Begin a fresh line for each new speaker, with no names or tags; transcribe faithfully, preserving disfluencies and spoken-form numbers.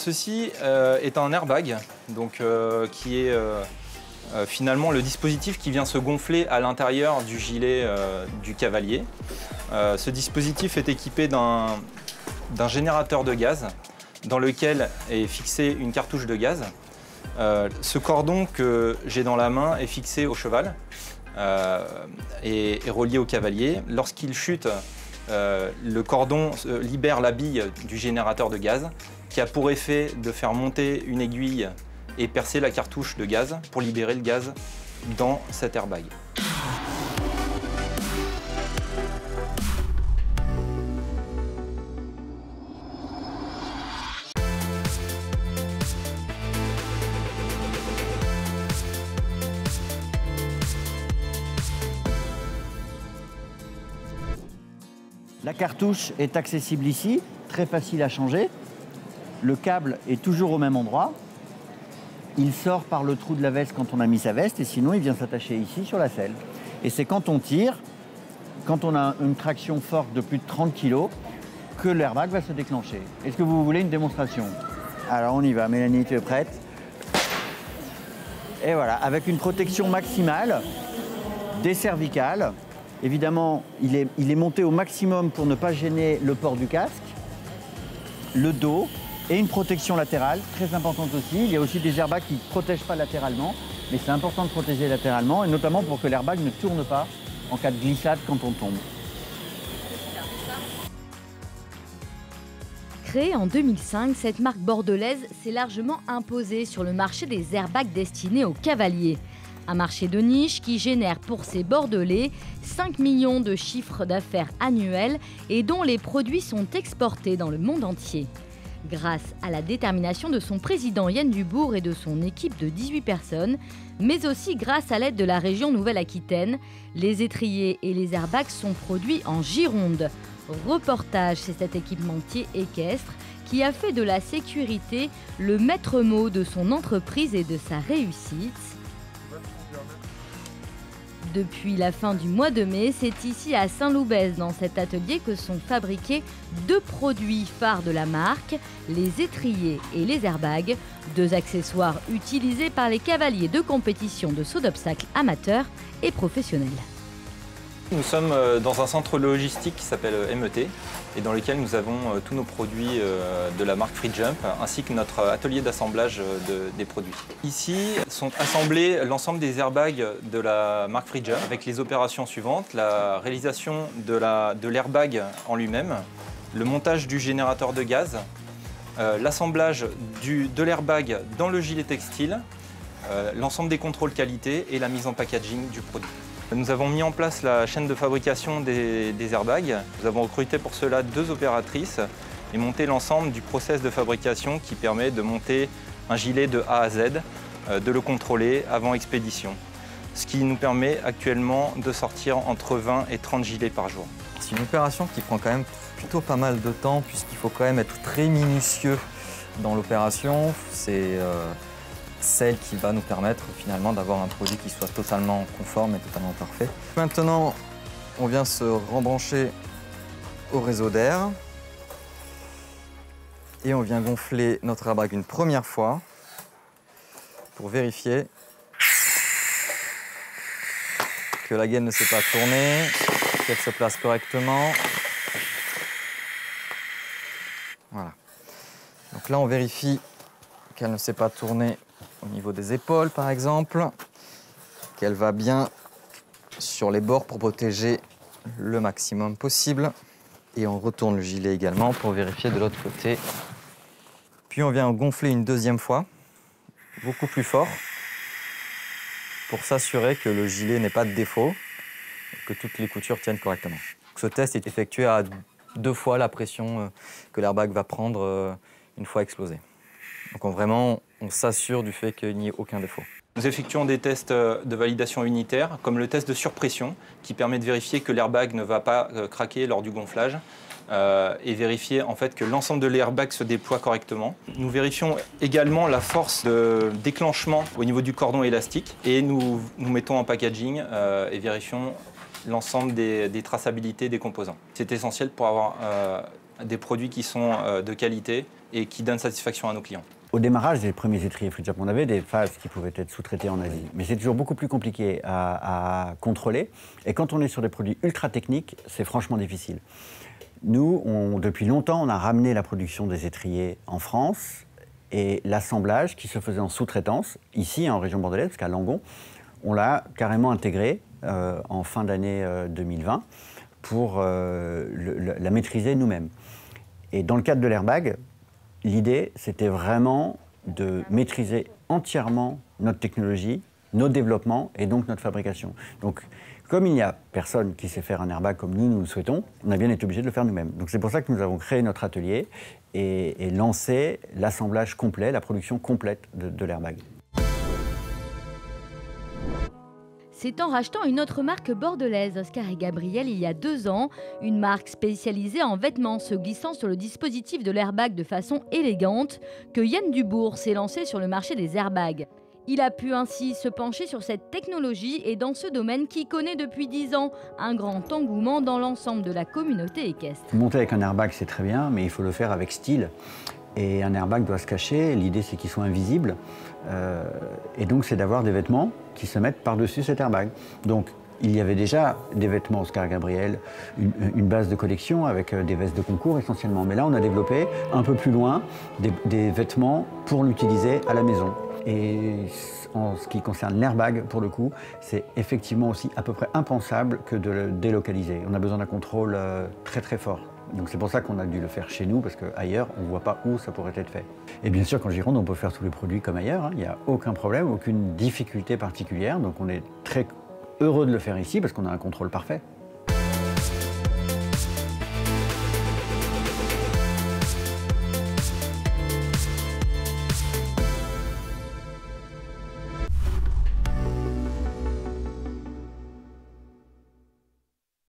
ceci euh, est un airbag, donc, euh, qui est euh, euh, finalement le dispositif qui vient se gonfler à l'intérieur du gilet euh, du cavalier. Euh, ce dispositif est équipé d'un d'un générateur de gaz dans lequel est fixée une cartouche de gaz. Euh, ce cordon que j'ai dans la main est fixé au cheval euh, et est relié au cavalier. Lorsqu'il chute, euh, le cordon libère la bille du générateur de gaz qui a pour effet de faire monter une aiguille et percer la cartouche de gaz pour libérer le gaz dans cet airbag.
La cartouche est accessible ici, très facile à changer. Le câble est toujours au même endroit. Il sort par le trou de la veste quand on a mis sa veste et sinon il vient s'attacher ici sur la selle. Et c'est quand on tire, quand on a une traction forte de plus de trente kilos, que l'airbag va se déclencher. Est-ce que vous voulez une démonstration? Alors on y va, Mélanie, tu es prête? Et voilà, avec une protection maximale des cervicales. Évidemment, il est, il est monté au maximum pour ne pas gêner le port du casque, le dos et une protection latérale, très importante aussi. Il y a aussi des airbags qui ne protègent pas latéralement, mais c'est important de protéger latéralement, et notamment pour que l'airbag ne tourne pas en cas de glissade quand on tombe.
Créée en deux mille cinq, cette marque bordelaise s'est largement imposée sur le marché des airbags destinés aux cavaliers. Un marché de niche qui génère pour ses Bordelais cinq millions de chiffres d'affaires annuels et dont les produits sont exportés dans le monde entier. Grâce à la détermination de son président Yann Dubourg et de son équipe de dix-huit personnes, mais aussi grâce à l'aide de la région Nouvelle-Aquitaine, les étriers et les airbags sont produits en Gironde. Reportage chez cet équipementier équestre qui a fait de la sécurité le maître mot de son entreprise et de sa réussite. Depuis la fin du mois de mai, c'est ici à Saint-Loubès, dans cet atelier, que sont fabriqués deux produits phares de la marque, les étriers et les airbags, deux accessoires utilisés par les cavaliers de compétition de saut d'obstacles amateurs et professionnels.
Nous sommes dans un centre logistique qui s'appelle M E T et dans lequel nous avons tous nos produits de la marque Freejump ainsi que notre atelier d'assemblage de, des produits. Ici sont assemblés l'ensemble des airbags de la marque Freejump avec les opérations suivantes: la réalisation de la, de l'airbag en lui-même, le montage du générateur de gaz, euh, l'assemblage de l'airbag dans le gilet textile, euh, l'ensemble des contrôles qualité et la mise en packaging du produit. Nous avons mis en place la chaîne de fabrication des, des airbags. Nous avons recruté pour cela deux opératrices et monté l'ensemble du process de fabrication qui permet de monter un gilet de A à Z, euh, de le contrôler avant expédition. Ce qui nous permet actuellement de sortir entre vingt et trente gilets par jour.
C'est une opération qui prend quand même plutôt pas mal de temps puisqu'il faut quand même être très minutieux dans l'opération. C'est euh, celle qui va nous permettre finalement d'avoir un produit qui soit totalement conforme et totalement parfait. Maintenant, on vient se rembrancher au réseau d'air et on vient gonfler notre airbag une première fois pour vérifier que la gaine ne s'est pas tournée, qu'elle se place correctement. Voilà. Donc là, on vérifie qu'elle ne s'est pas tournée au niveau des épaules, par exemple, qu'elle va bien sur les bords pour protéger le maximum possible. Et on retourne le gilet également pour vérifier de l'autre côté. Puis on vient gonfler une deuxième fois, beaucoup plus fort, pour s'assurer que le gilet n'ait pas de défaut et que toutes les coutures tiennent correctement. Ce test est effectué à deux fois la pression que l'airbag va prendre une fois explosé. Donc on, vraiment, on s'assure du fait qu'il n'y ait aucun défaut.
Nous effectuons des tests de validation unitaire, comme le test de surpression, qui permet de vérifier que l'airbag ne va pas craquer lors du gonflage, euh, et vérifier en fait que l'ensemble de l'airbag se déploie correctement. Nous vérifions également la force de déclenchement au niveau du cordon élastique, et nous, nous mettons en packaging euh, et vérifions l'ensemble des, des traçabilités des composants. C'est essentiel pour avoir euh, des produits qui sont euh, de qualité et qui donne satisfaction à nos clients.
Au démarrage des premiers étriers Fridjump, on avait des phases qui pouvaient être sous-traitées en Asie. Mais c'est toujours beaucoup plus compliqué à, à contrôler. Et quand on est sur des produits ultra techniques, c'est franchement difficile. Nous, on, depuis longtemps, on a ramené la production des étriers en France et l'assemblage qui se faisait en sous-traitance, ici en région bordelaise, parce qu'à Langon, on l'a carrément intégré euh, en fin d'année euh, deux mille vingt pour euh, le, le, la maîtriser nous-mêmes. Et dans le cadre de l'airbag, l'idée, c'était vraiment de maîtriser entièrement notre technologie, nos développements et donc notre fabrication. Donc, comme il n'y a personne qui sait faire un airbag comme nous, nous le souhaitons, on a bien été obligé de le faire nous-mêmes. Donc c'est pour ça que nous avons créé notre atelier et, et lancé l'assemblage complet, la production complète de, de l'airbag.
C'est en rachetant une autre marque bordelaise, Oscar et Gabriel, il y a deux ans, une marque spécialisée en vêtements se glissant sur le dispositif de l'airbag de façon élégante, que Yann Dubourg s'est lancé sur le marché des airbags. Il a pu ainsi se pencher sur cette technologie et dans ce domaine qui connaît depuis dix ans un grand engouement dans l'ensemble de la communauté équestre.
Monter avec un airbag, c'est très bien, mais il faut le faire avec style. Et un airbag doit se cacher, l'idée c'est qu'il soit invisible. Euh, et donc c'est d'avoir des vêtements qui se mettent par-dessus cet airbag. Donc il y avait déjà des vêtements Oscar Gabriel, une, une base de collection avec des vestes de concours essentiellement. Mais là on a développé un peu plus loin des, des vêtements pour l'utiliser à la maison. Et en ce qui concerne l'airbag, pour le coup, c'est effectivement aussi à peu près impensable que de le délocaliser. On a besoin d'un contrôle euh, très très fort. Donc c'est pour ça qu'on a dû le faire chez nous, parce qu'ailleurs, on ne voit pas où ça pourrait être fait. Et bien sûr, qu'en Gironde, on peut faire tous les produits comme ailleurs, hein. Il n'y a aucun problème, aucune difficulté particulière. Donc on est très heureux de le faire ici, parce qu'on a un contrôle parfait.